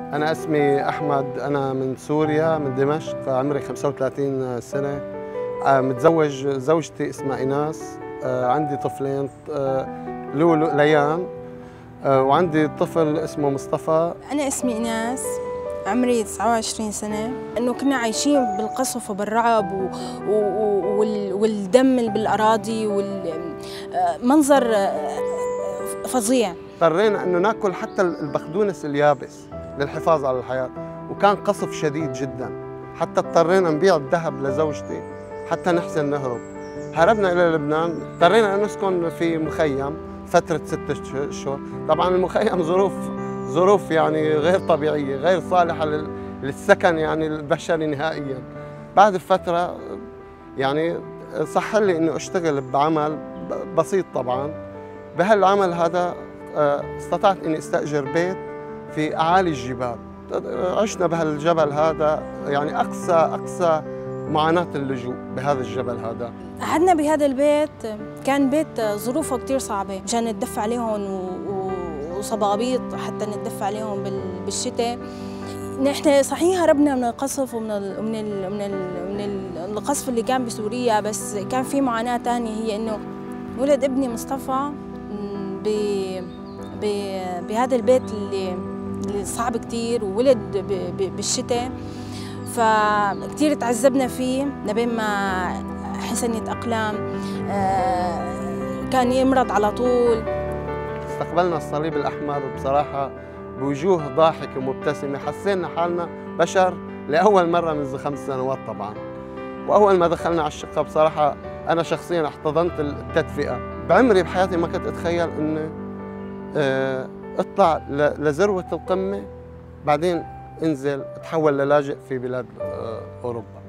أنا اسمي أحمد، أنا من سوريا من دمشق، عمري 35 سنة، متزوج، زوجتي اسمها إيناس، عندي طفلين، لولو ليان، وعندي طفل اسمه مصطفى. أنا اسمي إيناس، عمري 29 سنة. إنه كنا عايشين بالقصف وبالرعب والدم اللي بالأراضي والمنظر فظيع. اضطرينا إنه ناكل حتى البقدونس اليابس للحفاظ على الحياة، وكان قصف شديد جدا، حتى اضطرينا نبيع الذهب لزوجتي حتى نحسن نهرب. هربنا إلى لبنان، اضطرينا أن نسكن في مخيم فترة 6 أشهر. طبعا المخيم ظروف يعني غير طبيعية، غير صالحة للسكن يعني البشري نهائيا. بعد فترة يعني صح لي إنه أشتغل بعمل بسيط. طبعا بهالعمل هذا استطعت إني استأجر بيت في أعالي الجبال. عشنا بهالجبل هذا، يعني أقصى معاناة اللجوء بهذا الجبل هذا. قعدنا بهذا البيت، كان بيت ظروفه كتير صعبة مشان نتدفى عليهم وصبابيط حتى نتدفى عليهم بالشتاء. نحن صحيح هربنا من القصف ومن القصف اللي كان بسوريا، بس كان في معاناة تانية، هي إنه ولد ابني مصطفى بهذا البيت اللي صعب كتير، وولد بالشتاء، فكتير تعذبنا فيه لبين ما حسن يتأقلم. كان يمرض على طول. استقبلنا الصليب الأحمر بصراحة بوجوه ضاحكة ومبتسمة، حسينا حالنا بشر لأول مرة منذ 5 سنوات طبعا. وأول ما دخلنا على الشقة بصراحة أنا شخصياً احتضنت التدفئة. بعمري بحياتي ما كنت أتخيل إني أطلع لذروة القمة، بعدين انزل اتحول للاجئ في بلاد أوروبا.